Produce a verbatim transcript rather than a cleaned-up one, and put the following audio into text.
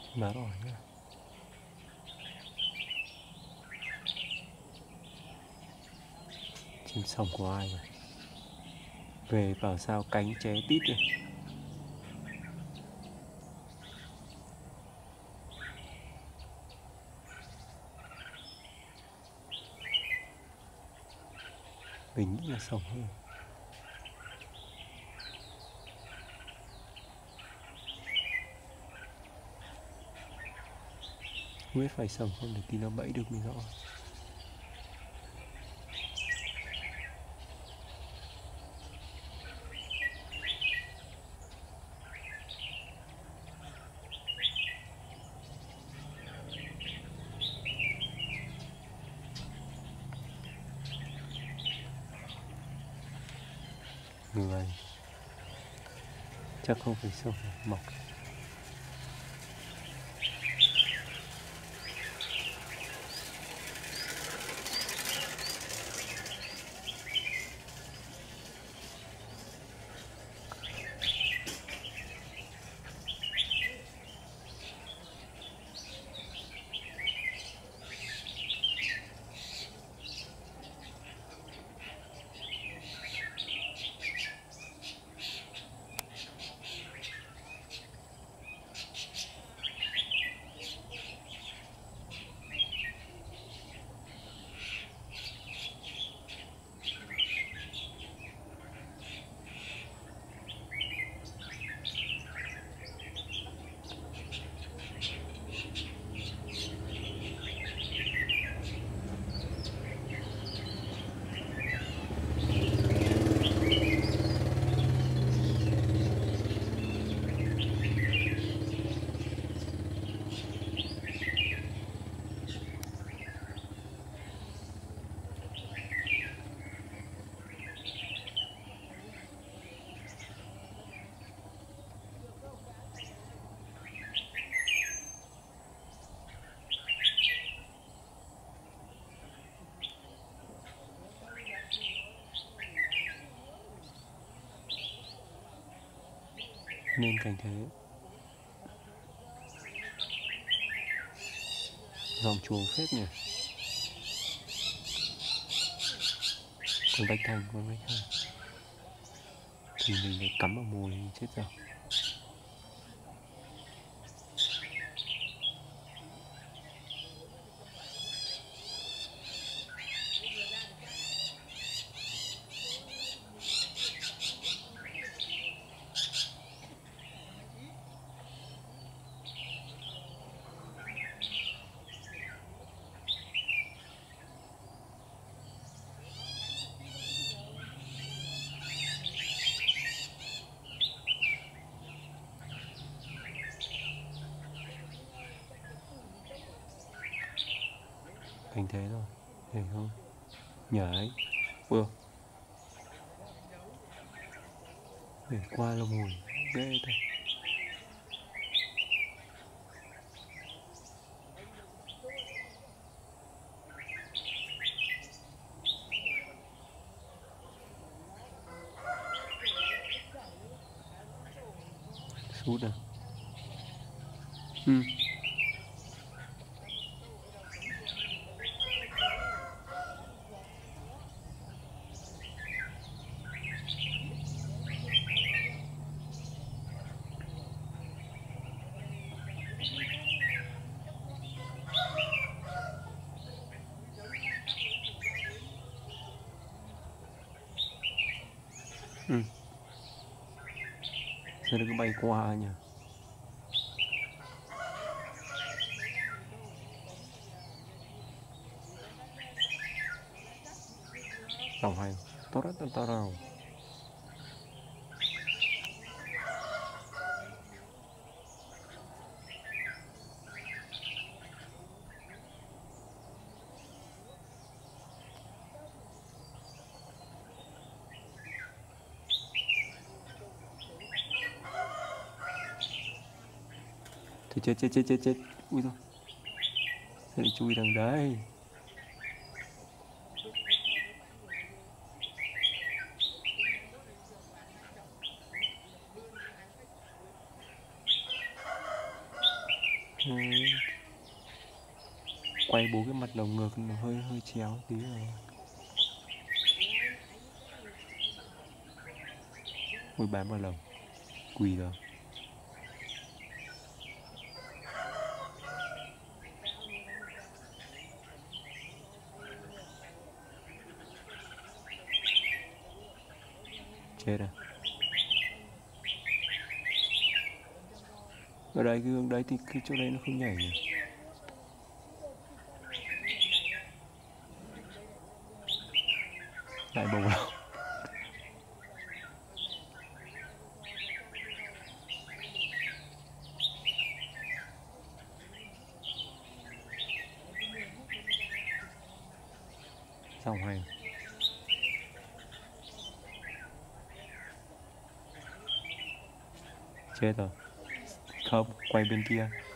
Má rồi nhá. Trên sông của ai rồi? Về bảo sao cánh ché tít rồi. Mình nghĩ là sông hơn. Không biết phải sông không để tí nó bẫy được mình rõ. Người chắc không phải sông mọc. Nên cảnh thế. Dòng chuồng phết nhỉ. Con bạch thành, con bạch thành. Thì mình lại cắm vào mồi chết rồi. Thành thế rồi, thấy không? Nhảy, ui, để qua là mùi ghê thật. Sút à? Ừ. Ừ. Sao nó cứ bay qua nhỉ? Tàu hay, tốt rất tốt đâu. Thôi chết chết chết chết chết. Ui thôi. Sao lại chui đằng đấy? Ừ, quay bố cái mặt đầu ngược nó hơi hơi chéo tí rồi. Ui bám vào lồng quỳ rồi. Chết à. Ở đây cái hướng đấy thì cái chỗ đấy nó không nhảy nhỉ. Lại bầu lồng. Xong hay. Chết rồi. Không, quay bên kia.